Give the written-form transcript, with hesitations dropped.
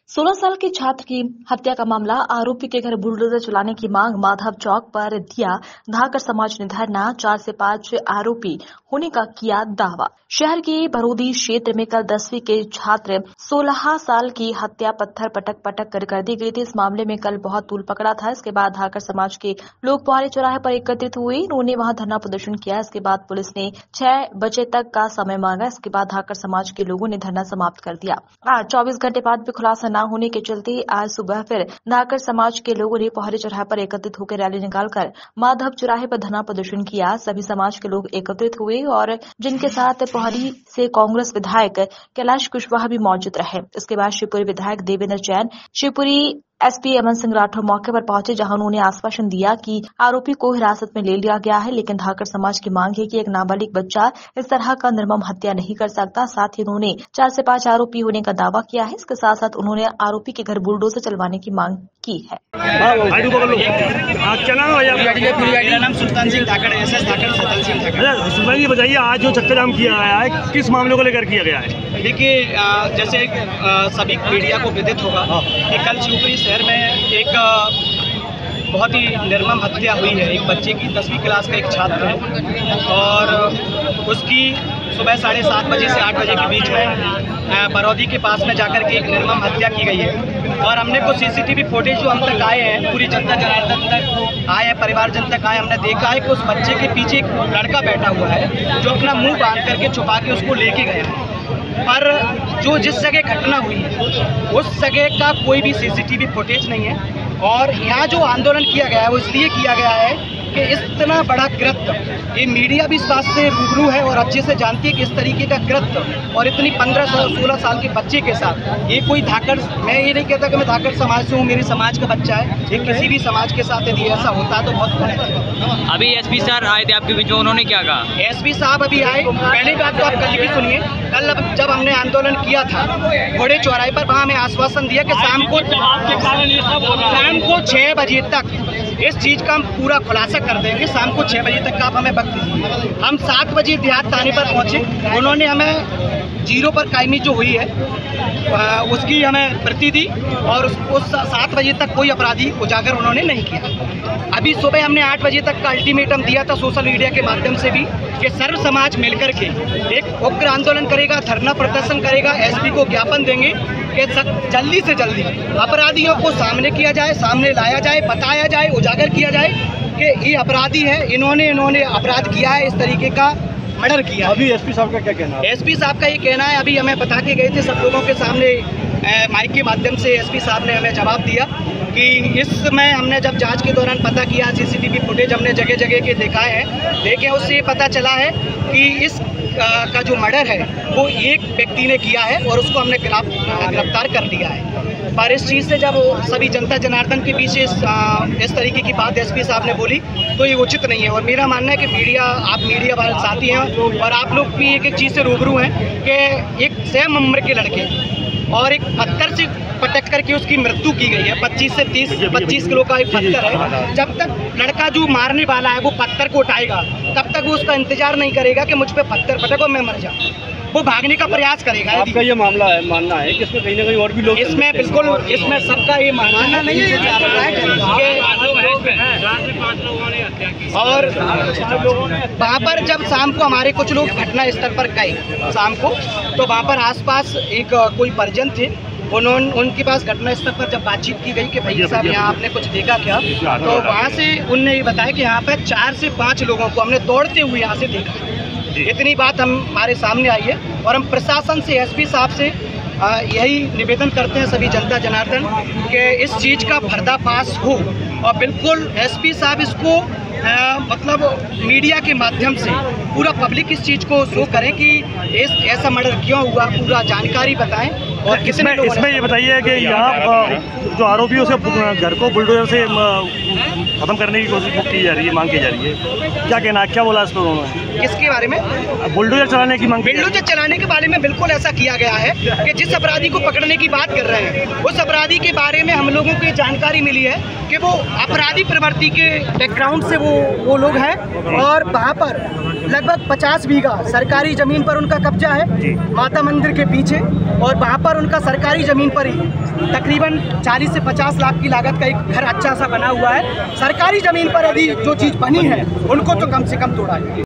16 साल के छात्र की हत्या का मामला, आरोपी के घर बुलडोजर चलाने की मांग, माधव चौक पर दिया धाकर समाज ने धरना, 4 से 5 आरोपी होने का किया दावा। शहर के बरोदी क्षेत्र में कल 10वीं के छात्र 16 साल की हत्या पत्थर पटक कर दी गई थी। इस मामले में कल बहुत तूल पकड़ा था। इसके बाद धाकर समाज के लोग पोहारे चौराहे पर एकत्रित हुए। उन्होंने वहां धरना प्रदर्शन किया। इसके बाद पुलिस ने 6 बजे तक का समय मांगा। इसके बाद धाकर समाज के लोगों ने धरना समाप्त कर दिया। आज 24 घंटे बाद भी खुलासा न होने के चलते आज सुबह फिर धाकर समाज के लोगों ने पोहारे चौराहे पर एकत्रित होकर रैली निकालकर माधव चौराहे पर धरना प्रदर्शन किया। सभी समाज के लोग एकत्रित हुए और जिनके साथ पोहरी से कांग्रेस विधायक कैलाश कुशवाहा भी मौजूद रहे। इसके बाद शिवपुरी विधायक देवेंद्र जैन, शिवपुरी एसपी अमन सिंह राठौर मौके पर पहुंचे, जहां उन्होंने आश्वासन दिया कि आरोपी को हिरासत में ले लिया गया है, लेकिन धाकर समाज की मांग है कि एक नाबालिग बच्चा इस तरह का निर्मम हत्या नहीं कर सकता। साथ ही उन्होंने 4 से 5 आरोपी होने का दावा किया है। इसके साथ साथ उन्होंने आरोपी के घर बुलडोजर चलवाने की मांग की है। सुल्तान सिंह धाकर, एसएस धाकर, सुल्तान सिंह धाकर। सुल्तान जी बताइए, आज जो चक्कर जाम किया गया है, किस मामले को लेकर किया गया है? देखिए, जैसे सभी मीडिया को विदित होगा कि कल शिवपुरी शहर में एक बहुत ही निर्मम हत्या हुई है। एक बच्चे की 10वीं क्लास का एक छात्र है और उसकी सुबह 7:30 बजे से 8 बजे के बीच में बरौदी के पास में जाकर के एक निर्मम हत्या की गई है। और हमने कुछ सीसीटीवी फुटेज जो हम तक आए हैं, पूरी जनता जनार्दन तक आए हैं, परिवारजन तक आए, हमने देखा है कि उस बच्चे के पीछे एक लड़का बैठा हुआ है जो अपना मुंह बांध करके छुपा के उसको लेके गया है। पर जो जिस जगह घटना हुई है उस जगह का कोई भी सीसीटीवी फुटेज नहीं है। और यहाँ जो आंदोलन किया गया है वो इसलिए किया गया है कि इतना बड़ा कृत्य, ये मीडिया भी इस बात से रूबरू है और अच्छे से जानती है कि इस तरीके का कृत्य और इतनी 15-16 साल के बच्चे के साथ, ये कोई धाकर, मैं ये नहीं कहता कि मैं धाकर समाज से हूँ, मेरे समाज का बच्चा है, ये किसी भी समाज के साथ यदि ऐसा होता तो बहुत गलत है। अभी एसपी सर आए थे आपके बीच में, उन्होंने क्या कहा? एसपी साहब अभी आए। पहली बात तो आप कल की सुनिए, कल जब हमने आंदोलन किया था घोड़े चौराहे पर, वहाँ हमें आश्वासन दिया कि शाम को 6 बजे तक इस चीज़ का हम पूरा खुलासा कर देंगे। शाम को 6 बजे तक का आप हमें वक्त दीजिए। हम 7 बजे देहात थाने पर पहुँचे। उन्होंने हमें 0 पर कायमी जो हुई है उसकी हमें प्रति दी और उस 7 बजे तक कोई अपराधी उजागर उन्होंने नहीं किया। अभी सुबह हमने 8 बजे तक का अल्टीमेटम दिया था सोशल मीडिया के माध्यम से भी कि सर्व समाज मिलकर के एक उग्र आंदोलन करेगा, धरना प्रदर्शन करेगा, एसपी को ज्ञापन देंगे कि जल्दी से जल्दी अपराधियों को सामने किया जाए, सामने लाया जाए, बताया जाए, उजागर किया जाए कि ये अपराधी है, इन्होंने अपराध किया है, इस तरीके का मर्डर किया। अभी एसपी साहब का क्या कहना है? एसपी साहब का ये कहना है, अभी हमें बता के गए थे सब लोगों के सामने, माइक के माध्यम से एसपी साहब ने हमें जवाब दिया कि इस समय हमने जब जांच के दौरान पता किया, सीसीटीवी फुटेज हमने जगह जगह के दिखाए हैं, देखे, उससे ये पता चला है कि इस का जो मर्डर है वो एक व्यक्ति ने किया है और उसको हमने गिरफ्तार कर लिया है। पर इस चीज़ से जब सभी जनता जनार्दन के पीछे इस तरीके की बात एसपी साहब ने बोली तो ये उचित नहीं है। और मेरा मानना है कि आप मीडिया वाले साथी हैं और आप लोग भी एक चीज़ से रूबरू हैं कि एक 6 उम्र के लड़के और एक पत्थर से पटक करके उसकी मृत्यु की गई है। 25 से 25 किलो का एक पत्थर है। जब तक लड़का जो मारने वाला है वो पत्थर को उठाएगा तब तक वो उसका इंतजार नहीं करेगा कि मुझ पे पत्थर पटको मैं मर जाऊँ, वो भागने का प्रयास करेगा। आपका ये मानना है कि इसमें कहीं ना कहीं और भी लोग, इसमें बिल्कुल, इसमें सबका ये मानना नहीं है और वहाँ पर जब शाम को हमारे कुछ लोग घटना स्थल पर गए शाम को, तो वहाँ पर आसपास एक कोई परिजन थे, उनके पास घटना स्थल पर जब बातचीत की गई कि भैया साहब यहाँ आपने कुछ देखा क्या, तो वहाँ से उनने ये बताया कि यहाँ पर 4 से 5 लोगों को हमने दौड़ते हुए यहाँ से देखा। इतनी बात हमारे सामने आई है और हम प्रशासन से, एसपी साहब से यही निवेदन करते हैं सभी जनता जनार्दन कि इस चीज़ का पर्दाफाश हो और बिल्कुल एसपी साहब इसको मतलब मीडिया के माध्यम से पूरा पब्लिक इस चीज़ को शो करें कि ऐसा मर्डर क्यों हुआ, पूरा जानकारी बताएं। और इसमें ये बताइए कि यहाँ जो आरोपियों से घर को बुलडोजर से खत्म करने की कोशिश की जा रही है, मांग की जा रही है, क्या कहना है, क्या बोला इस पर उन्होंने? किसके बारे में? बुलडोजर चलाने की मांग। बुलडोजर चलाने के बारे में बिल्कुल ऐसा किया गया है कि जिस अपराधी को पकड़ने की बात कर रहे हैं उस अपराधी के बारे में हम लोगों को जानकारी मिली है कि वो अपराधी प्रवृत्ति के बैकग्राउंड से वो लोग हैं और वहाँ पर लगभग 50 बीघा सरकारी ज़मीन पर उनका कब्जा है माता मंदिर के पीछे, और वहाँ पर उनका सरकारी ज़मीन पर ही तकरीबन 40 से 50 लाख की लागत का एक घर अच्छा सा बना हुआ है। सरकारी ज़मीन पर यदि जो चीज़ बनी है उनको तो कम से कम तोड़ा है।